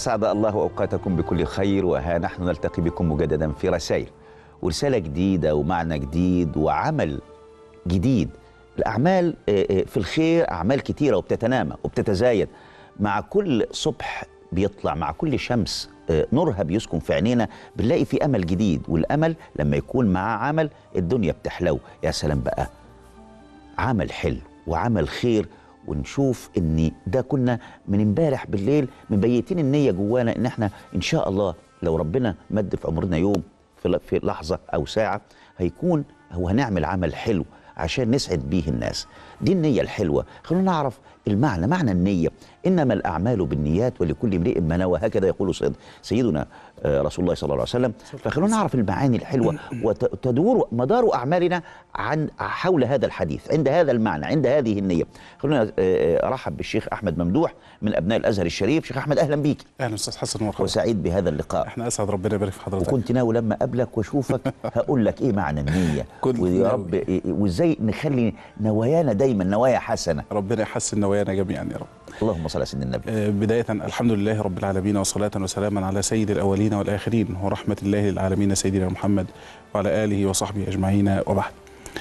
أسعد الله أوقاتكم بكل خير، وها نحن نلتقي بكم مجددا في رسائل، ورسالة جديدة ومعنى جديد وعمل جديد. الأعمال في الخير أعمال كتيرة وبتتنامى وبتتزايد مع كل صبح بيطلع، مع كل شمس نورها بيسكن في عينينا، بنلاقي في أمل جديد. والأمل لما يكون معاه عمل الدنيا بتحلو. يا سلام بقى، عمل حلو وعمل خير، ونشوف ان ده كنا من امبارح بالليل مبيتين النية جوانا ان احنا ان شاء الله لو ربنا مد في عمرنا يوم في لحظة او ساعة هيكون هو هنعمل عمل حلو عشان نسعد بيه الناس. دي النية الحلوة. خلونا نعرف معنى النية. إنما الأعمال بالنيات ولكل امرئ ما نوى، هكذا يقول سيدنا رسول الله صلى الله عليه وسلم. فخلونا نعرف المعاني الحلوة وتدور مدار أعمالنا حول هذا الحديث، عند هذا المعنى، عند هذه النية. خلونا أرحب بالشيخ أحمد ممدوح من أبناء الأزهر الشريف. شيخ أحمد أهلا بيك. أهلا أستاذ حسن، مرحبا. وسعيد بهذا اللقاء. احنا أسعد، ربنا يبارك في حضرتك. وكنت ناوي لما أقابلك وأشوفك هقول لك إيه معنى النية ويا رب وإزاي نخلي نوايانا دايما نوايا حسنة. ربنا يحسن نوايانا جميعا يا رب. اللهم صل على سيدنا النبي. بداية الحمد لله رب العالمين، وصلاة وسلاما على سيد الأولين والآخرين، ورحمة الله للعالمين سيدنا محمد وعلى آله وصحبه أجمعين، وبعد.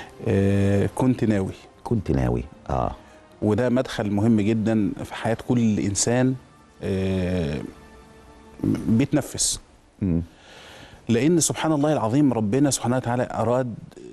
كنت ناوي وده مدخل مهم جدا في حياة كل إنسان بيتنفس. لأن سبحان الله العظيم ربنا سبحانه وتعالى أراد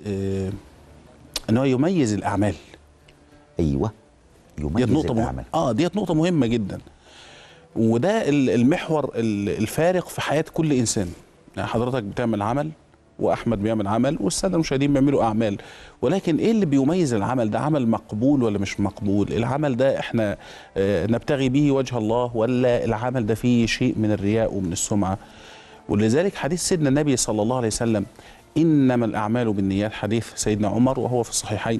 أنه يميز الأعمال. أيوة، يميز الأعمال. ديت نقطة مهمة جدا، وده المحور الفارق في حياة كل إنسان. يعني حضرتك بتعمل عمل، وأحمد بيعمل عمل، والسادة المشاهدين بيعملوا أعمال، ولكن إيه اللي بيميز العمل ده؟ عمل مقبول ولا مش مقبول؟ العمل ده إحنا نبتغي به وجه الله، ولا العمل ده فيه شيء من الرياء ومن السمعة؟ ولذلك حديث سيدنا النبي صلى الله عليه وسلم إنما الأعمال بالنيات، حديث سيدنا عمر وهو في الصحيحين.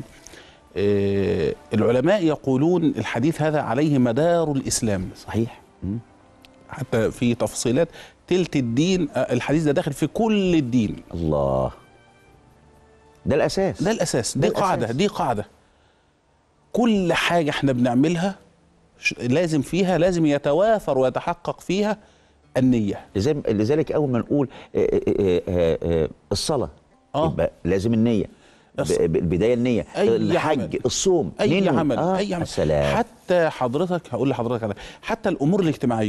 العلماء يقولون الحديث هذا عليه مدار الإسلام. صحيح. حتى في تفصيلات تلت الدين، الحديث ده داخل في كل الدين. الله، ده الأساس. ده الأساس، دي قاعدة. كل حاجة احنا بنعملها لازم يتوافر ويتحقق فيها النية. لذلك أول ما نقول الصلاة يبقى لازم النية، البداية النية، الحج، الصوم، أي عمل. السلام. حتى حضرتك هقول لحضرتك على حتى الأمور الاجتماعية.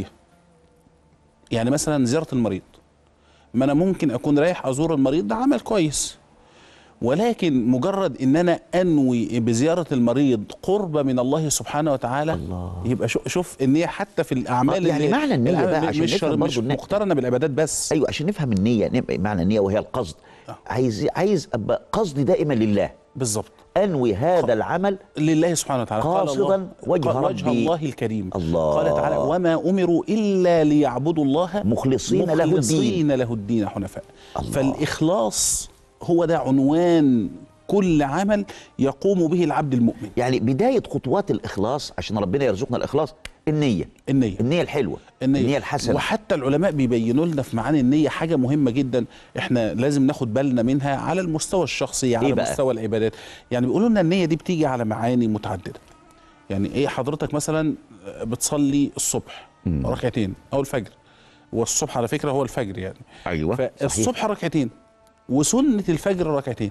يعني مثلا زيارة المريض، ما أنا ممكن أكون رايح أزور المريض، ده عمل كويس، ولكن مجرد إن أنا أنوي بزيارة المريض قرب من الله سبحانه وتعالى، الله. يبقى شوف النية حتى في الأعمال. يعني معنى النية بقى عشان نفهم مش مقترنة بالعبادات بس. أيوة، عشان نفهم النية، معنى النية وهي القصد. عايز أبقى قصدي دائما لله. بالظبط. أنوي هذا العمل لله سبحانه وتعالى، قاصدا وجه الله الكريم. الله. قال تعالى: وما أمروا إلا ليعبدوا الله مخلصين له الدين حنفاء. فالإخلاص هو ده عنوان كل عمل يقوم به العبد المؤمن. يعني بداية خطوات الإخلاص عشان ربنا يرزقنا الإخلاص النية الحلوة، النية الحسنة. وحتى العلماء بيبينوا لنا في معاني النية حاجة مهمة جدا احنا لازم ناخد بالنا منها على المستوى الشخصي، على مستوى العبادات. يعني بيقولوا لنا النية دي بتيجي على معاني متعددة. يعني ايه؟ حضرتك مثلا بتصلي الصبح ركعتين او الفجر، والصبح على فكرة هو الفجر يعني. ايوه، فالصبح ركعتين وسنة الفجر ركعتين.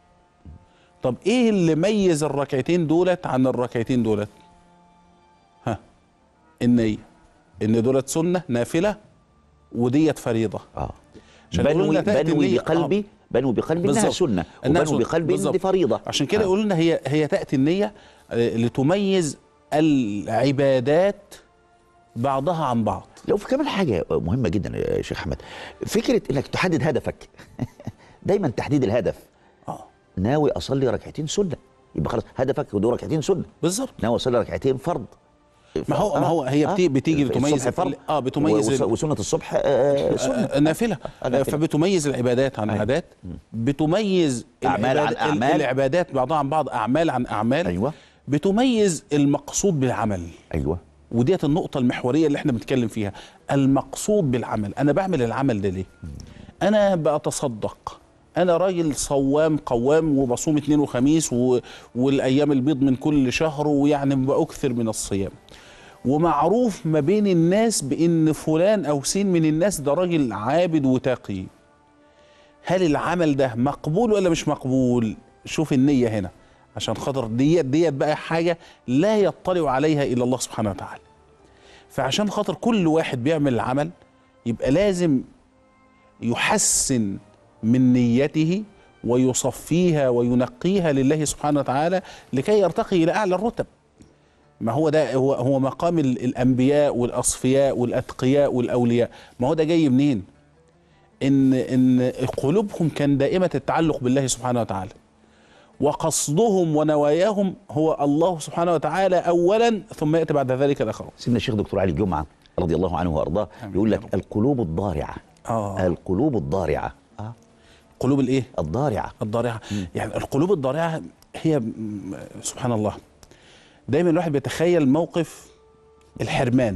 طب ايه اللي ميز الركعتين دولت عن الركعتين دولت؟ النية، ان دولت سنة نافلة وديت فريضة. بنوي بقلبي انها سنة، وبنوي بقلبي ان دي فريضة. عشان كده يقولوا لنا هي تأتي النية لتميز العبادات بعضها عن بعض. لو في كمان حاجة مهمة جدا يا شيخ أحمد، فكرة انك تحدد هدفك. دايما تحديد الهدف. ناوي اصلي ركعتين سنة، يبقى خلاص هدفك ودول ركعتين سنة. بالظبط. ناوي اصلي ركعتين فرض، ما هو هي بتيجي لتميز بتميز وسنة الصبح نافلة. فبتميز العبادات عن العادات، بتميز أعمال عن أعمال، العبادات بعضها عن بعض، أعمال عن أعمال. أيوة. بتميز المقصود بالعمل. أيوة. وديت النقطة المحورية اللي احنا بنتكلم فيها، المقصود بالعمل. أنا بعمل العمل ده ليه؟ أنا بتصدق، أنا راجل صوام قوام وبصوم اثنين وخميس والأيام البيض من كل شهر، ويعني بأكثر من الصيام، ومعروف ما بين الناس بان فلان او سين من الناس ده راجل عابد وتقي، هل العمل ده مقبول ولا مش مقبول؟ شوف النية هنا، عشان خاطر ديت بقى حاجة لا يطلع عليها إلا الله سبحانه وتعالى. فعشان خاطر كل واحد بيعمل العمل يبقى لازم يحسن من نيته ويصفيها وينقيها لله سبحانه وتعالى لكي يرتقي إلى أعلى الرتب. ما هو ده هو مقام الأنبياء والأصفياء والأتقياء والأولياء. ما هو ده جاي منين؟ إن قلوبهم كان دائمة التعلق بالله سبحانه وتعالى، وقصدهم ونواياهم هو الله سبحانه وتعالى أولا، ثم يأتي بعد ذلك الآخرون. سيدنا الشيخ دكتور علي الجمعة رضي الله عنه وأرضاه يقول لك القلوب الضارعة. القلوب الضارعة. قلوب الإيه؟ الضارعة. الضارعة. يعني القلوب الضارعة هي سبحان الله، دايما الواحد بيتخيل موقف الحرمان.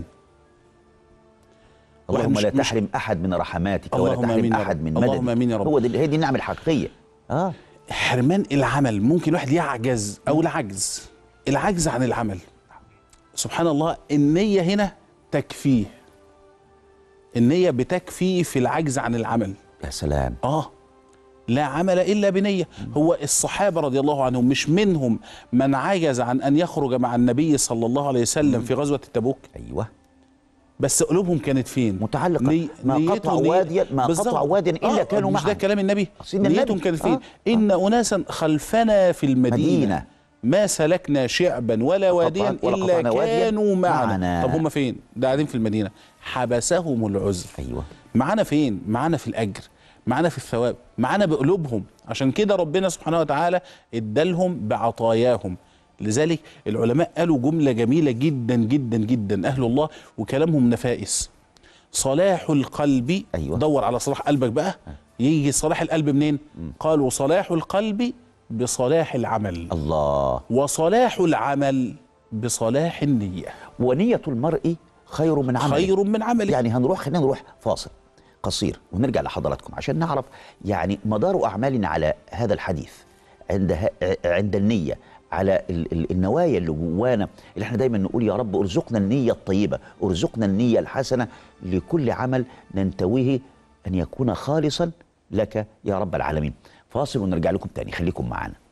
اللهم لا تحرم أحد من رحماتك ولا تحرم أحد من مددك. اللهم آمين يا رب. هي دي النعمة الحقيقية. حرمان العمل، ممكن الواحد يعجز أو العجز عن العمل. سبحان الله، النية هنا تكفيه، النية بتكفي في العجز عن العمل. يا سلام. لا عمل إلا بنية. هو الصحابة رضي الله عنهم مش منهم من عجز عن أن يخرج مع النبي صلى الله عليه وسلم في غزوة التبوك؟ أيوة. بس قلوبهم كانت فين؟ متعلقة. ما قطعوا واديا إلا كانوا معه. مش ده كلام النبي؟ نيتهم كانت فين؟ إن أناسا خلفنا في المدينة ما سلكنا شعبا ولا واديا إلا كانوا معنا. طب هم فين؟ ده قاعدين في المدينة. حبسهم العذر. أيوة. معانا فين؟ معانا في الأجر، معانا في الثواب، معانا بقلوبهم. عشان كده ربنا سبحانه وتعالى ادالهم بعطاياهم. لذلك العلماء قالوا جملة جميلة جدا جدا جدا أهل الله، وكلامهم نفائس. صلاح القلب. أيوة. دور على صلاح قلبك بقى. يجي صلاح القلب منين؟ قالوا صلاح القلب بصلاح العمل. الله. وصلاح العمل بصلاح النية. ونية المرء خير من عمله. خير من عمله. يعني خلينا نروح فاصل قصير ونرجع لحضراتكم عشان نعرف يعني مدار أعمالنا على هذا الحديث عند النية، على النوايا اللي جوانا، اللي احنا دايما نقول يا رب ارزقنا النية الطيبة، ارزقنا النية الحسنة لكل عمل ننتويه أن يكون خالصا لك يا رب العالمين. فاصل ونرجع لكم تاني، خليكم معنا.